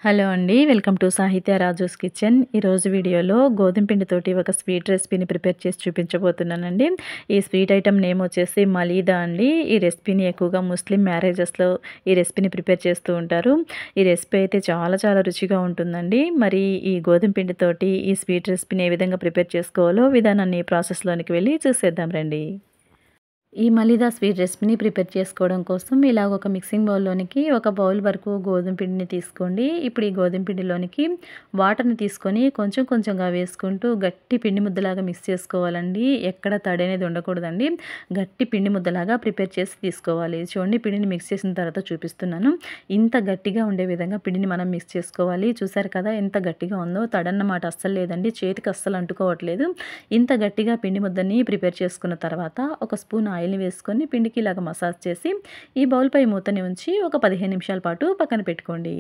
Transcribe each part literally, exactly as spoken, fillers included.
Hello అండి. Welcome to సాహిత్య Raju's kitchen. ఈరోజు వీడియోలో గోధుమ పిండితోటి ఒక స్వీట్ రెసిపీని ప్రిపేర్ చేసి చూపించబోతున్నానండి. ఈ స్వీట్ ఐటెమ్ నేమ్ వచ్చేసి మలీదా అండి. ఈ రెసిపీని ఎక్కువగా ముస్లిం మ్యారేజెస్‌లో ఈ రెసిపీని ప్రిపేర్ చేస్తూ ఉంటారు. ఈ రెసిపీ అయితే చాలా చాలా రుచిగా ఉంటుందండి. మరి ఈ గోధుమ పిండితోటి ఈ స్వీట్ రెసిపీని ఏ విధంగా ప్రిపేర్ చేసుకోవాలో విధానాన్ని ప్రాసెస్‌లోనికి వెళ్ళి చూసేద్దాం రండి. ఈ మలీదా స్వీట్ రెసిపీని ప్రిపేర్ చేసుకోవడం కోసం ఇలాగ ఒక మిక్సింగ్ బౌల్‌లోనికి ఒక బౌల్ వరకు గోధుమ పిండిని తీసుకోండి. ఇప్పుడు ఈ గోధుమ పిండిలోనికి వాటర్‌ని తీసుకొని కొంచెం కొంచెంగా వేసుకుంటూ గట్టి పిండి ముద్దలాగా మిక్స్ చేసుకోవాలండి. ఎక్కడ తడి అనేది ఉండకూడదండి. గట్టి పిండి ముద్దలాగా ప్రిపేర్ చేసి తీసుకోవాలి. చూడండి, పిండిని మిక్స్ చేసిన తర్వాత చూపిస్తున్నాను. ఇంత గట్టిగా ఉండే విధంగా పిండిని మనం మిక్స్ చేసుకోవాలి. చూసారు కదా ఎంత గట్టిగా ఉందో. తడన్నమాట అస్సలు లేదండి. చేతికి అస్సలు అంటుకోవట్లేదు. ఇంత గట్టిగా పిండి ముద్దని ప్రిపేర్ చేసుకున్న తర్వాత ఒక స్పూన్ ఆయిల్‌ని వేసుకొని పిండికి ఇలాగ మసాజ్ చేసి ఈ బౌల్‌పై మూతని ఉంచి ఒక పదిహేను నిమిషాల పాటు పక్కన పెట్టుకోండి.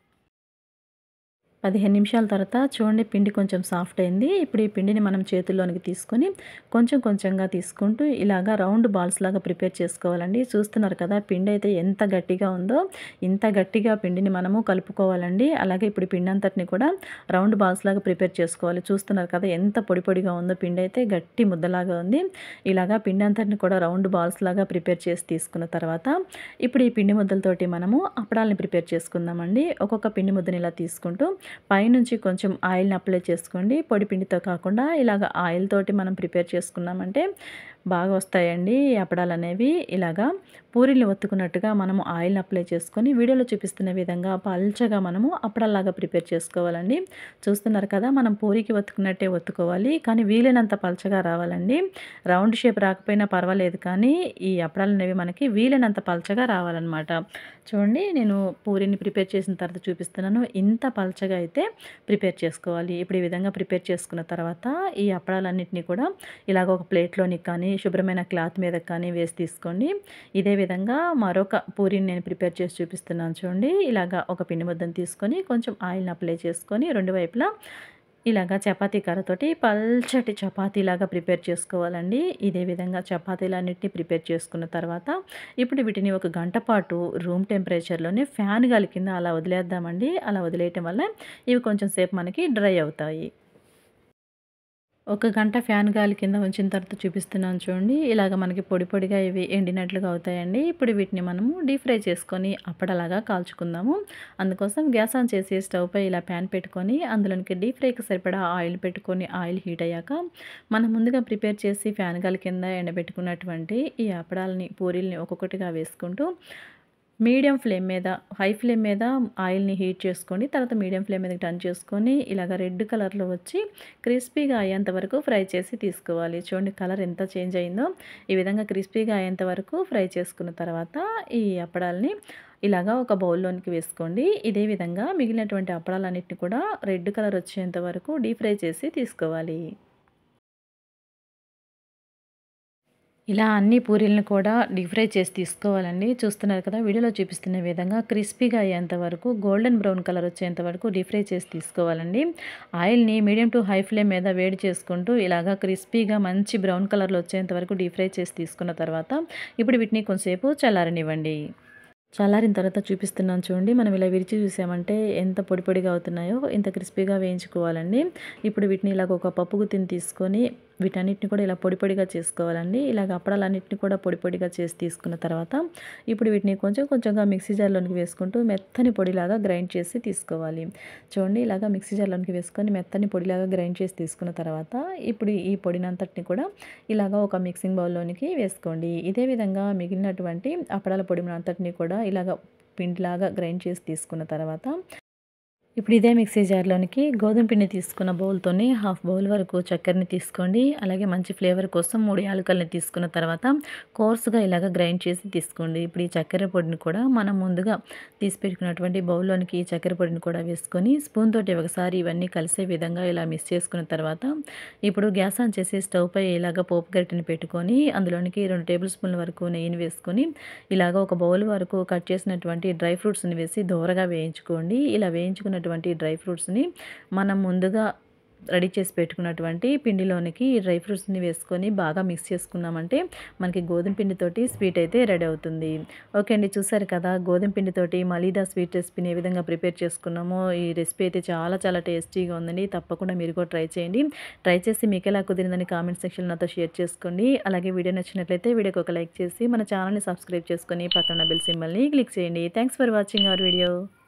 పదిహేను నిమిషాల తర్వాత చూడండి, పిండి కొంచెం సాఫ్ట్ అయింది. ఇప్పుడు ఈ పిండిని మనం చేతుల్లోనికి తీసుకొని కొంచెం కొంచెంగా తీసుకుంటూ ఇలాగా రౌండ్ బాల్స్ లాగా ప్రిపేర్ చేసుకోవాలండి. చూస్తున్నారు కదా పిండి అయితే ఎంత గట్టిగా ఉందో. ఇంత గట్టిగా పిండిని మనము కలుపుకోవాలండి. అలాగే ఇప్పుడు పిండి అంతటిని కూడా రౌండ్ బాల్స్ లాగా ప్రిపేర్ చేసుకోవాలి. చూస్తున్నారు కదా ఎంత పొడి పొడిగా ఉందో. పిండి అయితే గట్టి ముద్దలాగా ఉంది. ఇలాగా పిండి అంతటిని కూడా రౌండ్ బాల్స్ లాగా ప్రిపేర్ చేసి తీసుకున్న తర్వాత ఇప్పుడు ఈ పిండి ముద్దలతోటి మనము అప్పడాలని ప్రిపేర్ చేసుకుందామండి. ఒక్కొక్క పిండి ముద్దని ఇలా తీసుకుంటూ పైనుంచి కొంచెం ఆయిల్‌ని అప్లై చేసుకోండి. పొడి పిండితో కాకుండా ఇలాగ ఆయిల్ తోటి మనం ప్రిపేర్ చేసుకున్నామంటే బాగా వస్తాయండి ఈ అప్పడాలనేవి. ఇలాగా పూరీలు ఒత్తుకున్నట్టుగా మనము ఆయిల్‌ని అప్లై చేసుకొని వీడియోలో చూపిస్తున్న విధంగా పల్చగా మనము అప్పడాల్లాగా ప్రిపేర్ చేసుకోవాలండి. చూస్తున్నారు కదా, మనం పూరికి ఒత్తుకున్నట్టే ఒత్తుకోవాలి. కానీ వీలైనంత పల్చగా రావాలండి. రౌండ్ షేప్ రాకపోయినా పర్వాలేదు, కానీ ఈ అప్పడాలనేవి మనకి వీలైనంత పల్చగా రావాలన్నమాట. చూడండి, నేను పూరీని ప్రిపేర్ చేసిన తర్వాత చూపిస్తున్నాను. ఇంత పల్చగా అయితే ప్రిపేర్ చేసుకోవాలి. ఇప్పుడు ఈ విధంగా ప్రిపేర్ చేసుకున్న తర్వాత ఈ అప్పడాలన్నిటిని కూడా ఇలాగ ఒక ప్లేట్‌లోనికి కానీ శుభ్రమైన క్లాత్ మీద కానీ వేసి తీసుకోండి. ఇదే విధంగా మరొక పూరీని నేను ప్రిపేర్ చేసి చూపిస్తున్నాను చూడండి. ఇలాగ ఒక పిండి ముద్దను తీసుకొని కొంచెం ఆయిల్‌ని అప్లై చేసుకొని రెండు వైపులా ఇలాగా చపాతీ కర్రతోటి పల్చటి చపాతీలాగా ప్రిపేర్ చేసుకోవాలండి. ఇదే విధంగా చపాతీలన్నిటిని ప్రిపేర్ చేసుకున్న తర్వాత ఇప్పుడు వీటిని ఒక గంట పాటు రూమ్ టెంపరేచర్‌లోనే ఫ్యాన్ గాలి కింద అలా వదిలేద్దామండి. అలా వదిలేయటం వల్ల ఇవి కొంచెం సేపు మనకి డ్రై అవుతాయి. ఒక గంట ఫ్యాన్ గాలి కింద ఉంచిన తర్వాత చూపిస్తున్నాను చూడండి. ఇలాగ మనకి పొడి పొడిగా ఇవి ఎండినట్లుగా అవుతాయండి. ఇప్పుడు వీటిని మనము డీప్ ఫ్రై చేసుకొని అప్పడలాగా కాల్చుకుందాము. అందుకోసం గ్యాస్ ఆన్ చేసి స్టవ్ పై ఇలా ప్యాన్ పెట్టుకొని అందులోనికి డీప్ ఫ్రైకి సరిపడా ఆయిల్ పెట్టుకొని ఆయిల్ హీట్ అయ్యాక మనం ముందుగా ప్రిపేర్ చేసి ఫ్యాన్ గాలి కింద ఎండబెట్టుకున్నటువంటి ఈ అప్పడాలని పూరీల్ని ఒక్కొక్కటిగా వేసుకుంటూ మీడియం ఫ్లేమ్ మీద, హై ఫ్లేమ్ మీద ఆయిల్‌ని హీట్ చేసుకోండి. తర్వాత మీడియం ఫ్లేమ్ మీదకి టర్న్ చేసుకొని ఇలాగ రెడ్ కలర్‌లో వచ్చి క్రిస్పీగా అయ్యేంత వరకు ఫ్రై చేసి తీసుకోవాలి. చూడండి, కలర్ ఎంత చేంజ్ అయిందో. ఈ విధంగా క్రిస్పీగా అయ్యేంత వరకు ఫ్రై చేసుకున్న తర్వాత ఈ అప్పడాలని ఇలాగా ఒక బౌల్‌లోనికి వేసుకోండి. ఇదే విధంగా మిగిలినటువంటి అప్పడాలన్నిటిని కూడా రెడ్ కలర్ వచ్చేంత వరకు డీప్ ఫ్రై చేసి తీసుకోవాలి. ఇలా అన్ని పూరీలను కూడా డీప్ ఫ్రై చేసి తీసుకోవాలండి. చూస్తున్నారు కదా, వీడియోలో చూపిస్తున్న విధంగా క్రిస్పీగా అయ్యేంత వరకు గోల్డెన్ బ్రౌన్ కలర్ వచ్చేంత వరకు డీప్ ఫ్రై చేసి తీసుకోవాలండి. ఆయిల్‌ని మీడియం టు హై ఫ్లేమ్ మీద వేడి చేసుకుంటూ ఇలాగా క్రిస్పీగా మంచి బ్రౌన్ కలర్‌లో వచ్చేంత వరకు డీప్ ఫ్రై చేసి తీసుకున్న తర్వాత ఇప్పుడు వీటిని కొంచెంసేపు చల్లారనివ్వండి. చల్లారిన తర్వాత చూపిస్తున్నాను చూడండి. మనం ఇలా విరిచి చూసామంటే ఎంత పొడి పొడిగా అవుతున్నాయో, ఇంత క్రిస్పీగా వేయించుకోవాలండి. ఇప్పుడు వీటిని ఇలాగ ఒక పప్పు గుత్తిని తీసుకొని వీటన్నిటిని కూడా ఇలా పొడి పొడిగా చేసుకోవాలండి. ఇలాగ అప్పడాలన్నిటిని కూడా పొడి పొడిగా చేసి తీసుకున్న తర్వాత ఇప్పుడు వీటిని కొంచెం కొంచెంగా మిక్సీ జార్‌లోనికి వేసుకుంటూ మెత్తని పొడిలాగా గ్రైండ్ చేసి తీసుకోవాలి. చూడండి, ఇలాగ మిక్సీ జార్‌లోనికి వేసుకొని మెత్తని పొడిలాగా గ్రైండ్ చేసి తీసుకున్న తర్వాత ఇప్పుడు ఈ పొడినంతటిని కూడా ఇలాగ ఒక మిక్సింగ్ బౌల్‌లోనికి వేసుకోండి. ఇదే విధంగా మిగిలినటువంటి అప్పడాల పొడినంతటిని కూడా ఇలాగ పిండిలాగా గ్రైండ్ చేసి తీసుకున్న తర్వాత ఇప్పుడు ఇదే మిక్సీ జార్‌లోనికి గోధుమ పిండి తీసుకున్న బౌల్‌తోని హాఫ్ బౌల్ వరకు చక్కెరని తీసుకోండి. అలాగే మంచి ఫ్లేవర్ కోసం మూడు యాలకుల్ని తీసుకున్న తర్వాత కోర్స్‌గా ఇలాగ గ్రైండ్ చేసి తీసుకోండి. ఇప్పుడు ఈ చక్కెర పొడిని కూడా మనం ముందుగా తీసి పెట్టుకున్నటువంటి బౌల్‌లోనికి ఈ చక్కెర పొడిని కూడా వేసుకొని స్పూన్ తోటి ఒకసారి ఇవన్నీ కలిసే విధంగా ఇలా మిక్స్ చేసుకున్న తర్వాత ఇప్పుడు గ్యాస్ ఆన్ చేసి స్టవ్ పై ఇలాగ పోపు గరిటెని పెట్టుకొని అందులోనికి రెండు టేబుల్ స్పూన్ల వరకు నెయ్యిని వేసుకొని ఇలాగ ఒక బౌల్ వరకు కట్ చేసినటువంటి డ్రై ఫ్రూట్స్‌ని వేసి దోరగా వేయించుకోండి. ఇలా వేయించుకున్న టువంటి డ్రై ఫ్రూట్స్‌ని మనం ముందుగా రెడీ చేసి పెట్టుకున్నటువంటి పిండిలోనికి ఈ డ్రై ఫ్రూట్స్‌ని వేసుకొని బాగా మిక్స్ చేసుకున్నామంటే మనకి గోధుమ పిండితోటి స్వీట్ అయితే రెడీ అవుతుంది. ఓకే అండి. చూసారు కదా! గోధుమ పిండితోటి మలీదా స్వీట్ రెసిపీని ఏ విధంగా ప్రిపేర్ చేసుకున్నామో. ఈ రెసిపీ అయితే చాలా చాలా టేస్టీగా ఉందండి. తప్పకుండా మీరు కూడా ట్రై చేయండి. ట్రై చేసి మీకెలా కుదిరిందని కామెంట్ సెక్షన్‌లో నాతో షేర్ చేసుకోండి. అలాగే వీడియో నచ్చినట్లయితే వీడియోకి ఒక లైక్ చేసి మన ఛానల్‌ని సబ్స్క్రైబ్ చేసుకొని పక్కన బెల్ సింబల్‌ని క్లిక్ చేయండి. Thanks for watching our video.